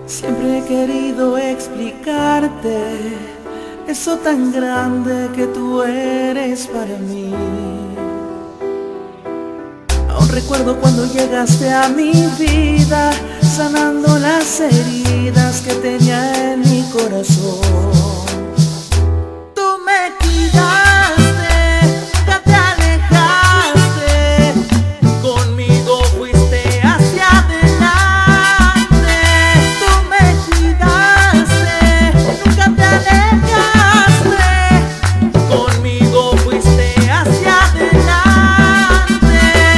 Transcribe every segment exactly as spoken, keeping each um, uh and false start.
Siempre he querido explicarte eso tan grande que tú eres para mí. Aún recuerdo cuando llegaste a mi vida, sanando las heridas que tenía en mi corazón. Tú me cuidaste, nunca te alejaste, conmigo fuiste hacia adelante. Tú me cuidaste, nunca te alejaste, conmigo fuiste hacia adelante.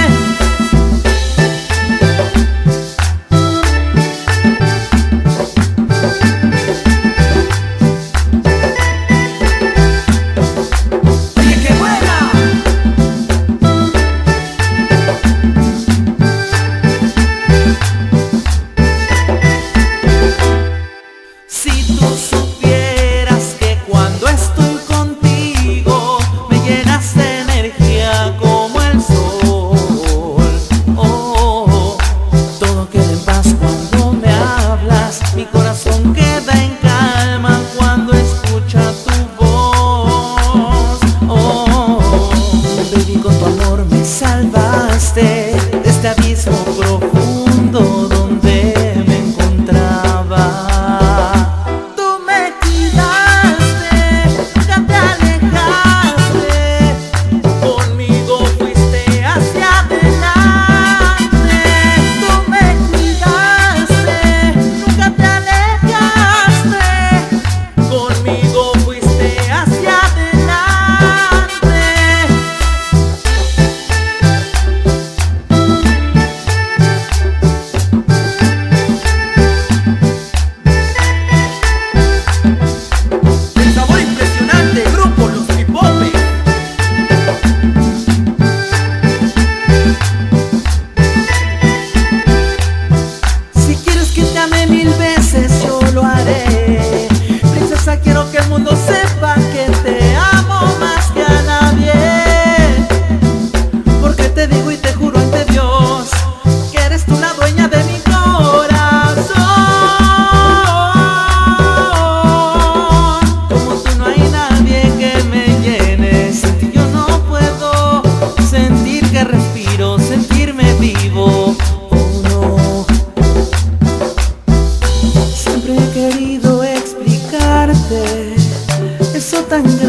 Si tú supieras que cuando estoy contigo me llenas de energía como el sol. Oh, todo queda en paz cuando me hablas, mi corazón queda en calma cuando escucha tu voz. Oh, baby, con tu amor me salvaste de este abismo profundo donde me encontraba. Quiero que el mundo sepa que te amo más que a nadie, porque te digo y te juro ante Dios que eres tú la dueña de mi corazón. Como tú no hay nadie que me llene, sin ti yo no puedo sentir que respiro, sentirme vivo. Oh no, siempre he querido explicarte eso tan